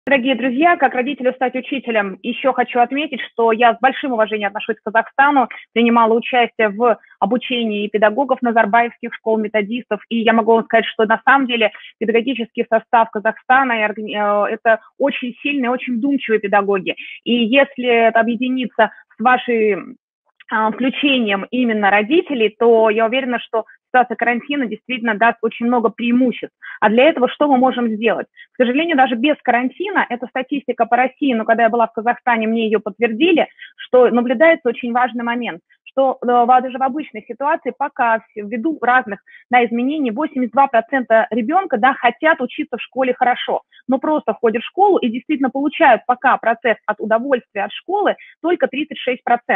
Дорогие друзья, как родителю стать учителем, еще хочу отметить, что я с большим уважением отношусь к Казахстану, принимала участие в обучении педагогов назарбаевских школ, методистов, и я могу вам сказать, что на самом деле педагогический состав Казахстана это очень сильные, очень вдумчивые педагоги. И если это объединиться с вашей включением именно родителей, то я уверена, что ситуация карантина действительно даст очень много преимуществ. А для этого что мы можем сделать? К сожалению, даже без карантина, это статистика по России, но когда я была в Казахстане, мне ее подтвердили, что наблюдается очень важный момент, что даже в обычной ситуации пока ввиду разных изменений 82% ребенка хотят учиться в школе хорошо, но просто ходят в школу и действительно получают пока процесс от удовольствия от школы только 36%.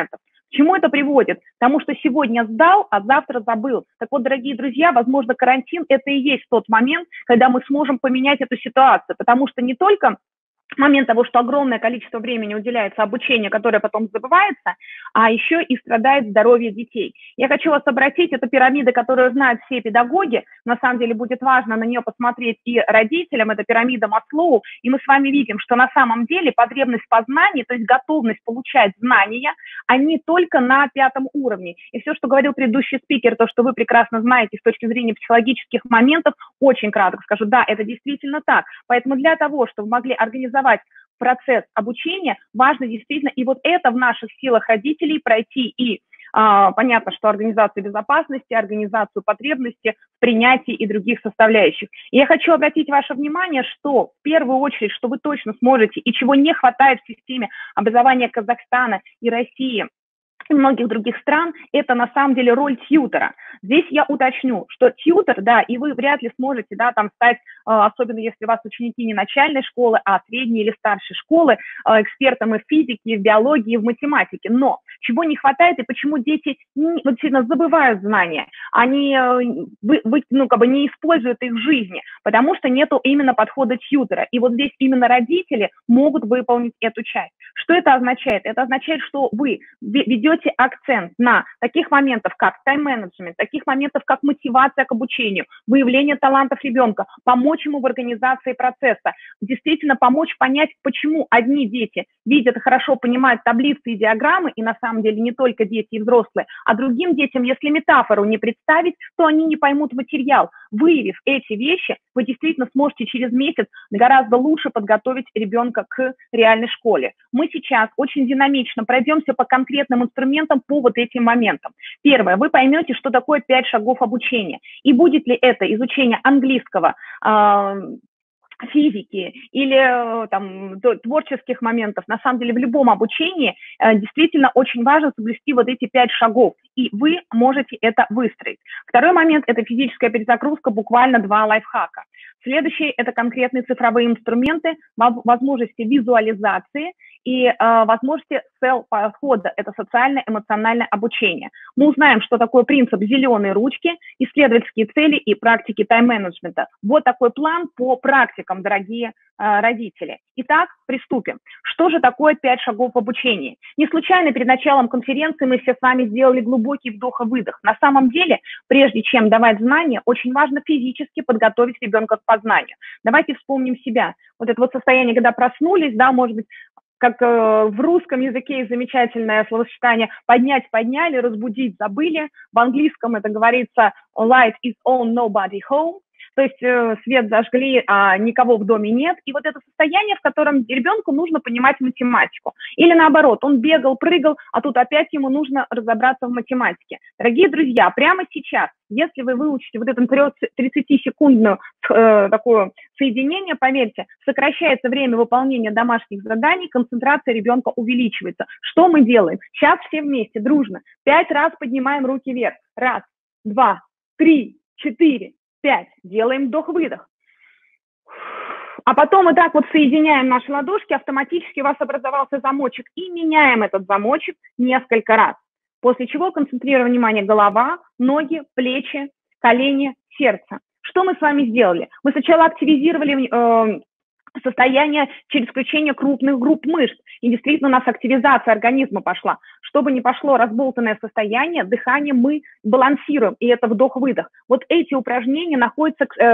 К чему это приводит? Потому что сегодня сдал, а завтра забыл. Так вот, дорогие друзья, возможно, карантин – это и есть тот момент, когда мы сможем поменять эту ситуацию, потому что не только момент того, что огромное количество времени уделяется обучению, которое потом забывается, а еще и страдает здоровье детей. Я хочу вас обратить, это пирамида, которую знают все педагоги, на самом деле будет важно на нее посмотреть и родителям, это пирамида Маслоу, и мы с вами видим, что на самом деле потребность в познании, то есть готовность получать знания, они только на 5-м уровне. И все, что говорил предыдущий спикер, то, что вы прекрасно знаете с точки зрения психологических моментов, очень кратко скажу, да, это действительно так. Поэтому для того, чтобы могли организовать процесс обучения, важно действительно, и вот это в наших силах родителей пройти и понятно, что организацию безопасности, организацию потребности в принятии и других составляющих. И я хочу обратить ваше внимание, что в первую очередь, что вы точно сможете и чего не хватает в системе образования Казахстана и России, и многих других стран, это на самом деле роль тьютера. Здесь я уточню, что тьютер, да, и вы вряд ли сможете, да, там стать, особенно если у вас ученики не начальной школы, а средней или старшей школы, экспертом и в физике, и в биологии, и в математике. Но чего не хватает и почему дети вот сильно забывают знания, они не используют их в жизни, потому что нету именно подхода тьютера. И вот здесь именно родители могут выполнить эту часть. Что это означает? Это означает, что вы ведете акцент на таких моментах, как тайм-менеджмент, таких моментов, как мотивация к обучению, выявление талантов ребенка, помочь ему в организации процесса, действительно помочь понять, почему одни дети видят и хорошо понимают таблицы и диаграммы, и на самом деле не только дети и взрослые, а другим детям, если метафору не представить, то они не поймут материал. Выявив эти вещи, вы действительно сможете через месяц гораздо лучше подготовить ребенка к реальной школе. Мы сейчас очень динамично пройдемся по конкретным инструментам по вот этим моментам. Первое, вы поймете, что такое 5 шагов обучения. И будет ли это изучение английского, физики или там, творческих моментов. На самом деле в любом обучении действительно очень важно соблюсти вот эти 5 шагов, и вы можете это выстроить. Второй момент – это физическая перезагрузка, буквально 2 лайфхака. Следующий – это конкретные цифровые инструменты, возможности визуализации и возможности подхода – это социально-эмоциональное обучение. Мы узнаем, что такое принцип зеленой ручки, исследовательские цели и практики тайм-менеджмента. Вот такой план по практикам, дорогие родители. Итак, приступим. Что же такое 5 шагов в обучении? Не случайно перед началом конференции мы все с вами сделали глубокий вдох и выдох. На самом деле, прежде чем давать знания, очень важно физически подготовить ребенка к познанию. Давайте вспомним себя. Вот это вот состояние, когда проснулись, да, может быть, как в русском языке есть замечательное словосочетание «поднять, подняли», «разбудить, забыли». В английском это говорится «light is on, nobody home». То есть свет зажгли, а никого в доме нет. И вот это состояние, в котором ребенку нужно понимать математику. Или наоборот, он бегал, прыгал, а тут опять ему нужно разобраться в математике. Дорогие друзья, прямо сейчас, если вы выучите вот это 30-секундное такое соединение, поверьте, сокращается время выполнения домашних заданий, концентрация ребенка увеличивается. Что мы делаем? Сейчас все вместе, дружно, 5 раз поднимаем руки вверх. 1, 2, 3, 4, 5. Делаем вдох-выдох. А потом вот так вот соединяем наши ладошки, автоматически у вас образовался замочек, и меняем этот замочек несколько раз. После чего концентрируем внимание голова, ноги, плечи, колени, сердце. Что мы с вами сделали? Мы сначала активизировали состояние через включение крупных групп мышц. И действительно у нас активизация организма пошла. Чтобы не пошло разболтанное состояние, дыхание мы балансируем, и это вдох-выдох. Вот эти упражнения находятся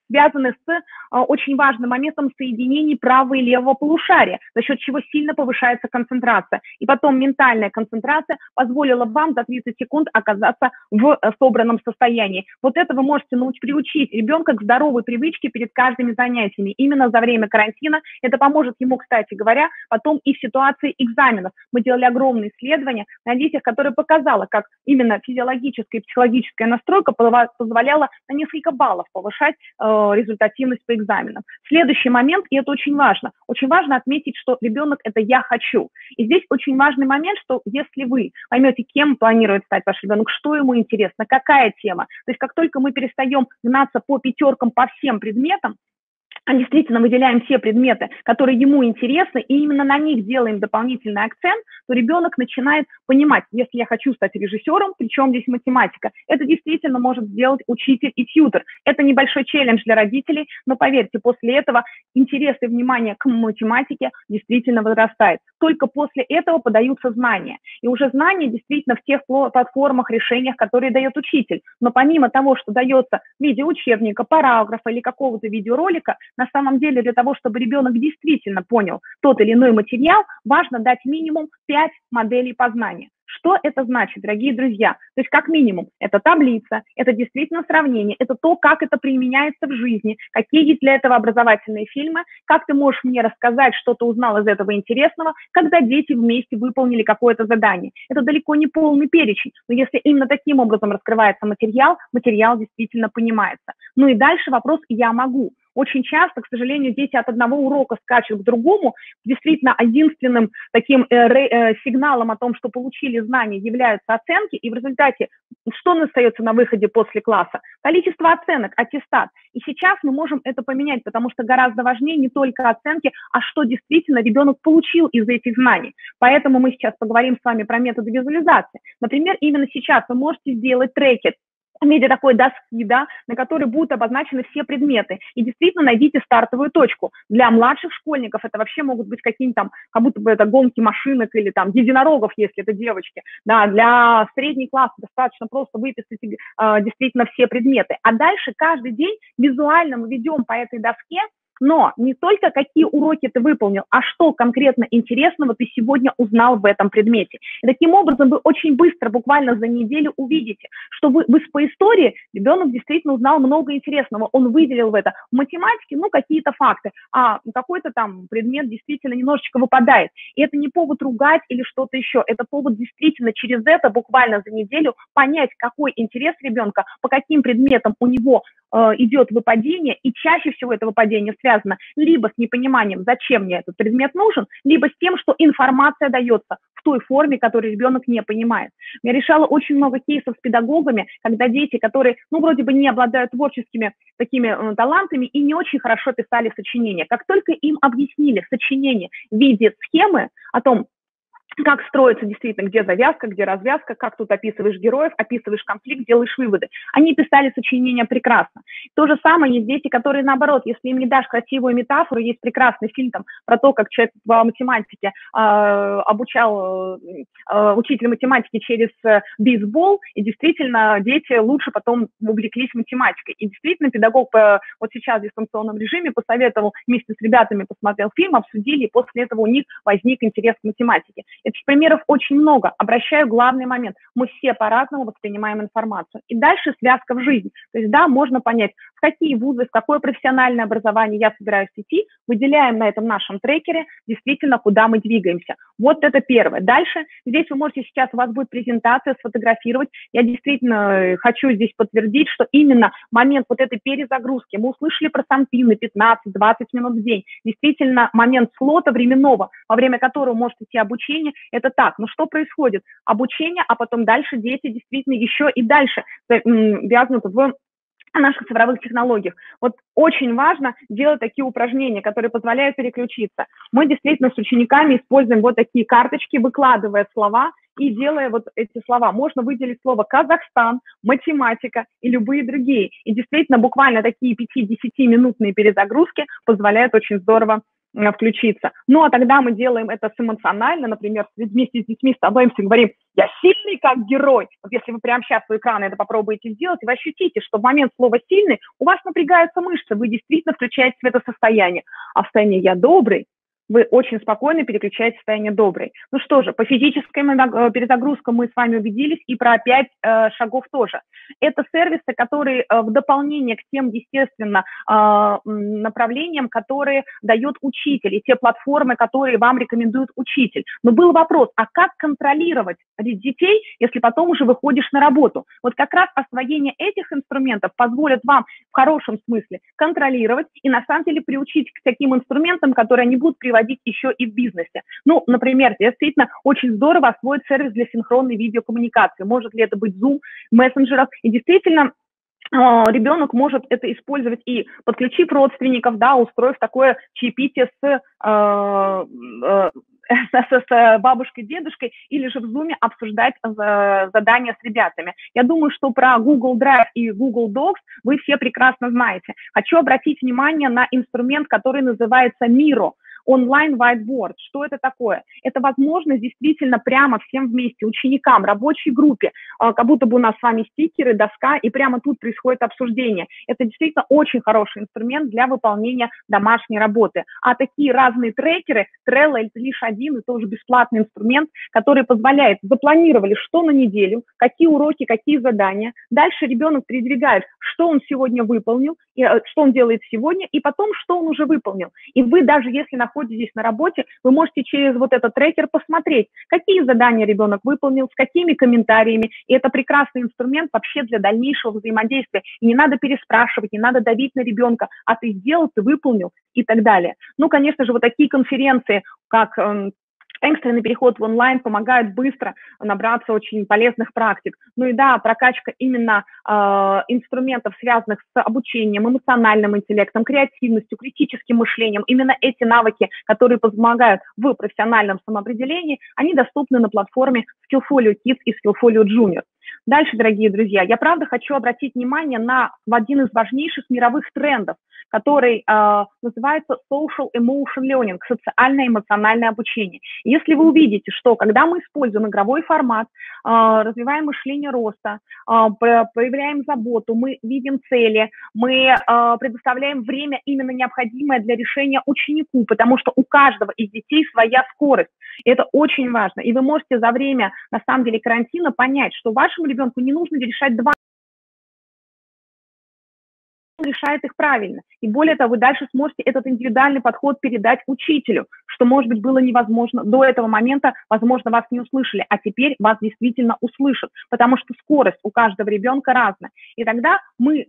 связаны с очень важным моментом соединений правого и левого полушария, за счет чего сильно повышается концентрация. И потом ментальная концентрация позволила вам за 30 секунд оказаться в собранном состоянии. Вот это вы можете приучить ребенка к здоровой привычке перед каждыми занятиями. Именно за время карантина это поможет ему, кстати говоря, потом и в ситуации экзаменов. Мы делали огромные исследования на детях, которые показало, как именно физиологическая и психологическая настройка позволяла на несколько баллов повышать результативность по экзаменам. Следующий момент, и это очень важно отметить, что ребенок – это «я хочу». И здесь очень важный момент, что если вы поймете, кем планирует стать ваш ребенок, что ему интересно, какая тема, то есть как только мы перестаем гнаться по пятеркам по всем предметам, а действительно выделяем все предметы, которые ему интересны, и именно на них делаем дополнительный акцент, то ребенок начинает понимать, если я хочу стать режиссером, причем здесь математика, это действительно может сделать учитель и тьютер. Это небольшой челлендж для родителей, но поверьте, после этого интерес и внимание к математике действительно возрастает. Только после этого подаются знания. И уже знания действительно в тех платформах, решениях, которые дает учитель. Но помимо того, что дается в виде учебника, параграфа или какого-то видеоролика, на самом деле для того, чтобы ребенок действительно понял тот или иной материал, важно дать минимум 5 моделей познания. Что это значит, дорогие друзья? То есть как минимум это таблица, это действительно сравнение, это то, как это применяется в жизни, какие есть для этого образовательные фильмы, как ты можешь мне рассказать, что ты узнал из этого интересного, когда дети вместе выполнили какое-то задание. Это далеко не полный перечень, но если именно таким образом раскрывается материал, материал действительно понимается. Ну и дальше вопрос «я могу». Очень часто, к сожалению, дети от одного урока скачут к другому. Действительно, единственным таким сигналом о том, что получили знания, являются оценки. И в результате, что остается на выходе после класса? Количество оценок, аттестат. И сейчас мы можем это поменять, потому что гораздо важнее не только оценки, а что действительно ребенок получил из этих знаний. Поэтому мы сейчас поговорим с вами про методы визуализации. Например, именно сейчас вы можете сделать трекер в виде такой доски, да, на которой будут обозначены все предметы. И действительно найдите стартовую точку. Для младших школьников это вообще могут быть какие-нибудь там, как будто бы это гонки машинок или там единорогов, если это девочки. Да, для средней класса достаточно просто выписать действительно все предметы. А дальше каждый день визуально мы ведем по этой доске, но не только какие уроки ты выполнил, а что конкретно интересного ты сегодня узнал в этом предмете. И таким образом вы очень быстро, буквально за неделю увидите, что вы по истории ребенок действительно узнал много интересного. Он выделил в это в математике, ну, какие-то факты, а какой-то там предмет действительно немножечко выпадает. И это не повод ругать или что-то еще. Это повод действительно через это буквально за неделю понять, какой интерес ребенка, по каким предметам у него идет выпадение, и чаще всего это выпадение связано либо с непониманием, зачем мне этот предмет нужен, либо с тем, что информация дается в той форме, которую ребенок не понимает. Я решала очень много кейсов с педагогами, когда дети, которые, ну, вроде бы не обладают творческими такими талантами и не очень хорошо писали сочинения, как только им объяснили сочинение в виде схемы о том, как строится действительно, где завязка, где развязка, как тут описываешь героев, описываешь конфликт, делаешь выводы. Они писали сочинения прекрасно. То же самое есть дети, которые наоборот, если им не дашь красивую метафору, есть прекрасный фильм там, про то, как человек в математике обучал учитель математики через бейсбол, и действительно дети лучше потом увлеклись математикой. И действительно педагог вот сейчас в дистанционном режиме посоветовал вместе с ребятами, посмотрел фильм, обсудили, и после этого у них возник интерес к математике. Этих примеров очень много. Обращаю главный момент. Мы все по-разному воспринимаем информацию. И дальше связка в жизнь. То есть, да, можно понять, в какие вузы, в какое профессиональное образование я собираюсь идти, выделяем на этом нашем трекере действительно, куда мы двигаемся. Вот это первое. Дальше, здесь вы можете сейчас, у вас будет презентация, сфотографировать. Я действительно хочу здесь подтвердить, что именно момент вот этой перезагрузки, мы услышали про санпины 15-20 минут в день. Действительно, момент слота временного, во время которого может идти обучение, это так. Но что происходит? Обучение, а потом дальше дети действительно еще и дальше вязнут в наших цифровых технологиях. Вот очень важно делать такие упражнения, которые позволяют переключиться. Мы действительно с учениками используем вот такие карточки, выкладывая слова и делая вот эти слова. Можно выделить слово «Казахстан», «математика» и любые другие. И действительно буквально такие 5-10-минутные перезагрузки позволяют очень здорово включиться. Ну, а тогда мы делаем это эмоционально, например, вместе с детьми становимся и говорим: я сильный как герой. Вот если вы прямо сейчас у экрана это попробуете сделать, вы ощутите, что в момент слова «сильный» у вас напрягаются мышцы, вы действительно включаетесь в это состояние. А в состоянии «я добрый» вы очень спокойно переключаетесь в состояние добрый. Ну что же, по физической перезагрузкам мы с вами убедились, и про 5 шагов тоже. Это сервисы, которые в дополнение к тем, естественно, направлениям, которые дает учитель, и те платформы, которые вам рекомендует учитель. Но был вопрос, а как контролировать детей, если потом уже выходишь на работу? Вот как раз освоение этих инструментов позволит вам в хорошем смысле контролировать и на самом деле приучить к таким инструментам, которые они будут приводить еще и в бизнесе. Ну, например, действительно очень здорово освоить сервис для синхронной видеокоммуникации. Может ли это быть Zoom, мессенджеров. И действительно, ребенок может это использовать и подключив родственников, да, устроив такое чаепитие с бабушкой, дедушкой, или же в Zoom обсуждать задания с ребятами. Я думаю, что про Google Drive и Google Docs вы все прекрасно знаете. Хочу обратить внимание на инструмент, который называется Miro. Онлайн whiteboard. Что это такое? Это возможность действительно прямо всем вместе, ученикам, рабочей группе, как будто бы у нас с вами стикеры, доска, и прямо тут происходит обсуждение. Это действительно очень хороший инструмент для выполнения домашней работы. А такие разные трекеры, Trello — это лишь один, и тоже бесплатный инструмент, который позволяет, запланировали, что на неделю, какие уроки, какие задания. Дальше ребенок передвигает, что он сегодня выполнил, что он делает сегодня, и потом, что он уже выполнил. И вы, даже если находитесь на работе, вы можете через вот этот трекер посмотреть, какие задания ребенок выполнил, с какими комментариями. И это прекрасный инструмент вообще для дальнейшего взаимодействия. И не надо переспрашивать, не надо давить на ребенка, а ты сделал, ты выполнил и так далее. Ну, конечно же, вот такие конференции, как экстренный переход в онлайн помогает быстро набраться очень полезных практик. Ну и да, прокачка именно инструментов, связанных с обучением, эмоциональным интеллектом, креативностью, критическим мышлением. Именно эти навыки, которые помогают в профессиональном самоопределении, они доступны на платформе Skillfolio Kids и Skillfolio Junior. Дальше, дорогие друзья, я правда хочу обратить внимание на один из важнейших мировых трендов, который называется Social Emotion Learning, социально-эмоциональное обучение. Если вы увидите, что когда мы используем игровой формат, развиваем мышление роста, проявляем заботу, мы видим цели, мы предоставляем время именно необходимое для решения ученику, потому что у каждого из детей своя скорость. И это очень важно. И вы можете за время, на самом деле, карантина понять, что вашему ребенку не нужно решать два, решает их правильно. И более того, вы дальше сможете этот индивидуальный подход передать учителю, что, может быть, было невозможно до этого момента, возможно, вас не услышали, а теперь вас действительно услышат, потому что скорость у каждого ребенка разная. И тогда мы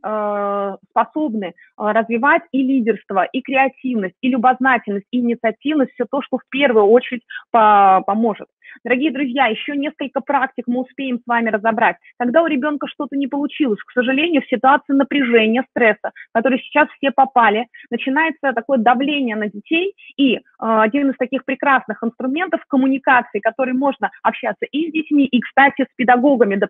способны развивать и лидерство, и креативность, и любознательность, и инициативность, все то, что в первую очередь поможет. Дорогие друзья, еще несколько практик мы успеем с вами разобрать. Когда у ребенка что-то не получилось, к сожалению, в ситуации напряжения, стресса, в который сейчас все попали, начинается такое давление на детей, и один из таких прекрасных инструментов коммуникации, который можно общаться и с детьми, и, кстати, с педагогами,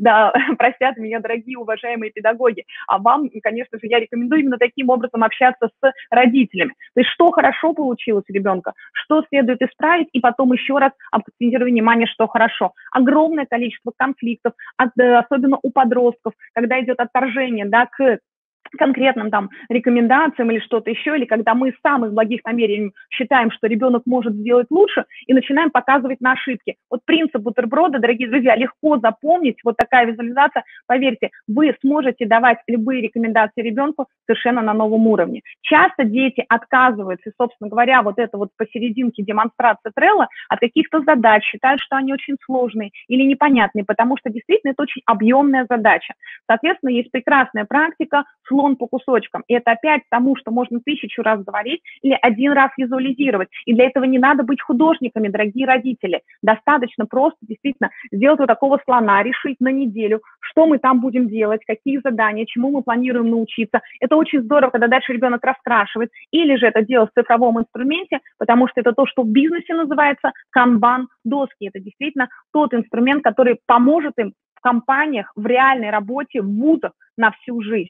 простят меня, дорогие, уважаемые педагоги, а вам, конечно же, я рекомендую именно таким образом общаться с родителями. То есть, что хорошо получилось у ребенка, что следует исправить, и потом еще раз акцентировать внимание, что хорошо. Огромное количество конфликтов, особенно у подростков, когда идет отторжение, да, к конкретным там рекомендациям или что-то еще, или когда мы из самых благих намерений считаем, что ребенок может сделать лучше, и начинаем показывать на ошибки. Вот принцип бутерброда, дорогие друзья, легко запомнить, вот такая визуализация, поверьте, вы сможете давать любые рекомендации ребенку совершенно на новом уровне. Часто дети отказываются, и, собственно говоря, вот это вот посерединке демонстрация Trello от каких-то задач, считают, что они очень сложные или непонятные, потому что действительно это очень объемная задача. Соответственно, есть прекрасная практика слон по кусочкам. И это опять тому, что можно 1000 раз говорить или 1 раз визуализировать. И для этого не надо быть художниками, дорогие родители. Достаточно просто действительно сделать вот такого слона, решить на неделю, что мы там будем делать, какие задания, чему мы планируем научиться. Это очень здорово, когда дальше ребенок раскрашивает. Или же это делать в цифровом инструменте, потому что это то, что в бизнесе называется канбан-доски. Это действительно тот инструмент, который поможет им в компаниях, в реальной работе, в вузах на всю жизнь.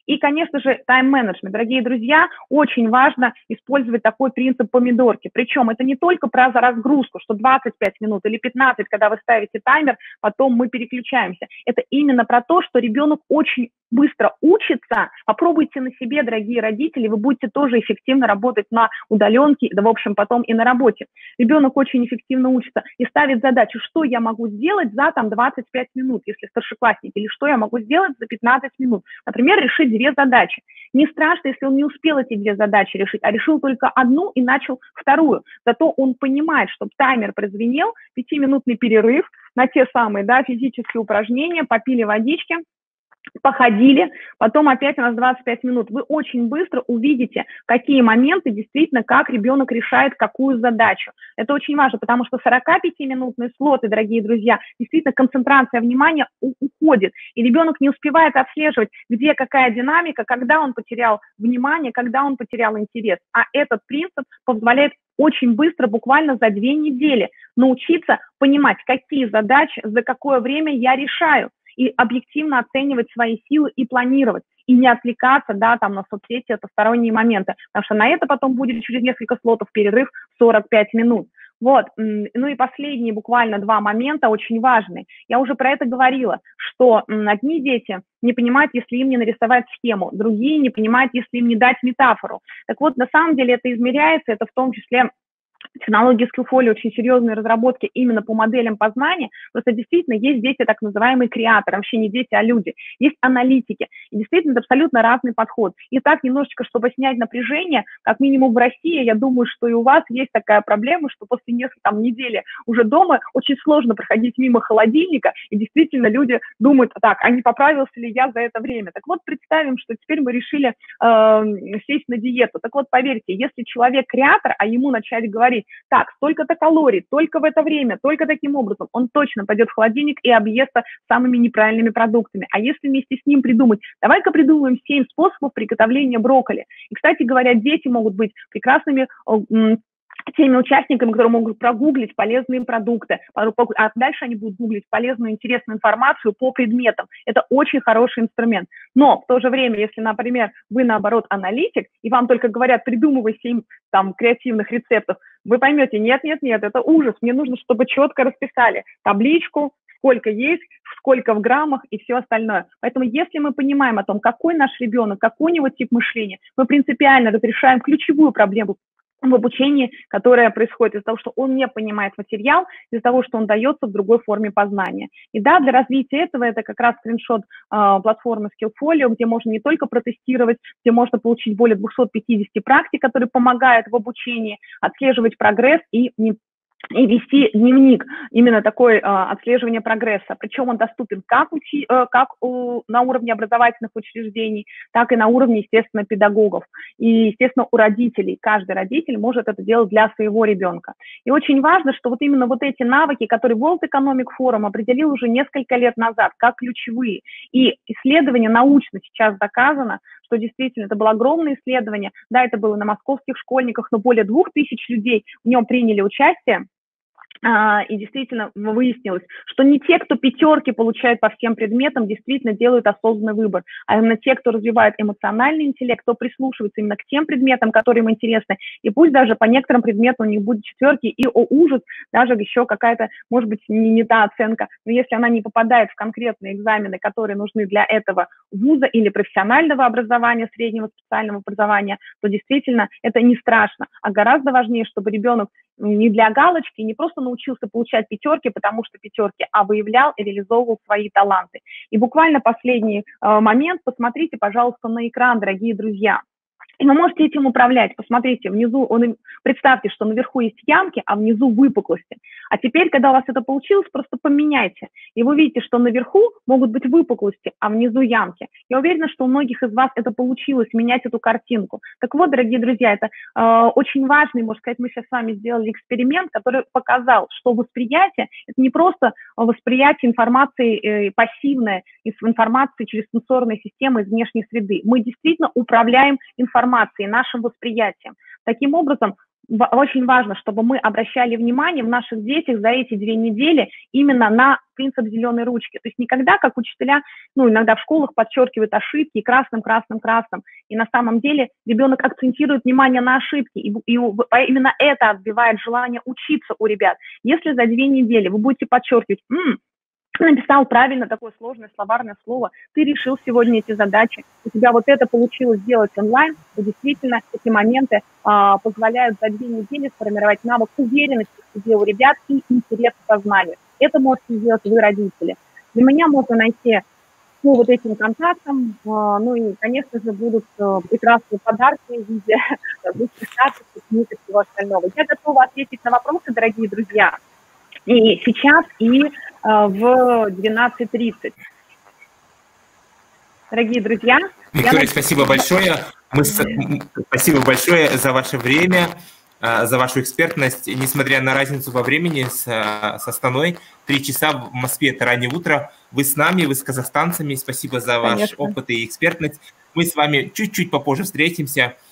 И, конечно же, тайм-менеджмент. Дорогие друзья, очень важно использовать такой принцип помидорки. Причем это не только про разгрузку, что 25 минут или 15, когда вы ставите таймер, потом мы переключаемся. Это именно про то, что ребенок очень быстро учится. Попробуйте на себе, дорогие родители, вы будете тоже эффективно работать на удаленке, да, в общем, потом и на работе. Ребенок очень эффективно учится и ставит задачу, что я могу сделать за там 25 минут, если старшеклассник, или что я могу сделать за 15 минут. Например, решить 2 задачи. Не страшно, если он не успел эти 2 задачи решить, а решил только одну и начал вторую. Зато он понимает, что таймер прозвенел, 5-минутный перерыв на те самые, да, физические упражнения, попили водички, походили, потом опять у нас 25 минут. Вы очень быстро увидите, какие моменты действительно, как ребенок решает какую задачу. Это очень важно, потому что 45-минутные слоты, дорогие друзья, действительно концентрация внимания уходит, и ребенок не успевает отслеживать, где какая динамика, когда он потерял внимание, когда он потерял интерес. А этот принцип позволяет очень быстро, буквально за 2 недели, научиться понимать, какие задачи, за какое время я решаю, и объективно оценивать свои силы и планировать, и не отвлекаться, да, там, на соцсети, это сторонние моменты, потому что на это потом будет через несколько слотов перерыв 45 минут. Вот, ну и последние буквально 2 момента очень важные. Я уже про это говорила, что одни дети не понимают, если им не нарисовать схему, другие не понимают, если им не дать метафору. Так вот, на самом деле это измеряется, это в том числе технологии Skillfolio, очень серьезные разработки именно по моделям познания. Просто действительно есть дети, так называемые креаторы, вообще не дети, а люди. Есть аналитики. И действительно это абсолютно разный подход. И так немножечко, чтобы снять напряжение, как минимум в России, я думаю, что и у вас есть такая проблема, что после нескольких недели уже дома очень сложно проходить мимо холодильника, и действительно люди думают, так, а не поправился ли я за это время? Так вот, представим, что теперь мы решили сесть на диету. Так вот, поверьте, если человек креатор, а ему начать говорить, так, столько-то калорий, только в это время, только таким образом, он точно пойдет в холодильник и объестся самыми неправильными продуктами. А если вместе с ним придумать, давай-ка придумаем 7 способов приготовления брокколи. И, кстати говоря, дети могут быть прекрасными теми участниками, которые могут прогуглить полезные продукты, а дальше они будут гуглить полезную, интересную информацию по предметам. Это очень хороший инструмент. Но в то же время, если, например, вы, наоборот, аналитик, и вам только говорят, придумывай 7 там креативных рецептов, вы поймете, нет, это ужас, мне нужно, чтобы четко расписали табличку, сколько есть, сколько в граммах и все остальное. Поэтому если мы понимаем о том, какой наш ребенок, какой у него тип мышления, мы принципиально разрешаем ключевую проблему в обучении, которое происходит из-за того, что он не понимает материал, из-за того, что он дается в другой форме познания. И да, для развития этого это как раз скриншот платформы Skillfolio, где можно не только протестировать, где можно получить более 250 практик, которые помогают в обучении, отслеживать прогресс и вести дневник, именно такое отслеживание прогресса. Причем он доступен как на уровне образовательных учреждений, так и на уровне, естественно, педагогов. И, естественно, у родителей. Каждый родитель может это делать для своего ребенка. И очень важно, что вот именно вот эти навыки, которые World Economic Forum определил уже несколько лет назад как ключевые. И исследование научно сейчас доказано, что действительно это было огромное исследование. Да, это было на московских школьниках, но более 2000 людей в нем приняли участие. И действительно выяснилось, что не те, кто 5 получают по всем предметам, действительно делают осознанный выбор, а именно те, кто развивает эмоциональный интеллект, кто прислушивается именно к тем предметам, которые им интересны, и пусть даже по некоторым предметам у них будут 4, и, о ужас, даже еще какая-то, может быть, не та оценка, но если она не попадает в конкретные экзамены, которые нужны для этого вуза или профессионального образования, среднего специального образования, то действительно это не страшно, а гораздо важнее, чтобы ребенок не для галочки, не просто научился получать 5, потому что 5, а выявлял и реализовывал свои таланты. И буквально последний момент, посмотрите, пожалуйста, на экран, дорогие друзья. И вы можете этим управлять. Посмотрите, внизу, представьте, что наверху есть ямки, а внизу выпуклости. А теперь, когда у вас это получилось, просто поменяйте. И вы видите, что наверху могут быть выпуклости, а внизу ямки. Я уверена, что у многих из вас это получилось, менять эту картинку. Так вот, дорогие друзья, это очень важный, можно сказать, мы сейчас с вами сделали эксперимент, который показал, что восприятие – это не просто восприятие информации пассивное, информации через сенсорные системы из внешней среды. Мы действительно управляем информацией, нашим восприятием. Таким образом, очень важно, чтобы мы обращали внимание в наших детях за эти 2 недели именно на принцип зеленой ручки. То есть никогда, как учителя, ну, иногда в школах подчеркивают ошибки красным, красным, красным. И на самом деле ребенок акцентирует внимание на ошибки, и именно это отбивает желание учиться у ребят. Если за 2 недели вы будете подчеркивать, написал правильно такое сложное словарное слово, ты решил сегодня эти задачи, у тебя вот это получилось сделать онлайн, то действительно эти моменты позволяют за 2 недели сформировать навык уверенности в себе у ребят и интерес к познанию. Это можете сделать вы, родители. Для меня можно найти по вот этим контактам, ну и, конечно же, будут прекрасные подарки в виде лучших качеств, книг и всего остального. Я готова ответить на вопросы, дорогие друзья, и сейчас, и в 12:30. Дорогие друзья. Виктория, спасибо большое. Спасибо большое за ваше время, за вашу экспертность. Несмотря на разницу во времени с Астаной, 3 часа в Москве – это раннее утро. Вы с нами, вы с казахстанцами. Спасибо за ваш опыт и экспертность. Мы с вами чуть-чуть попозже встретимся.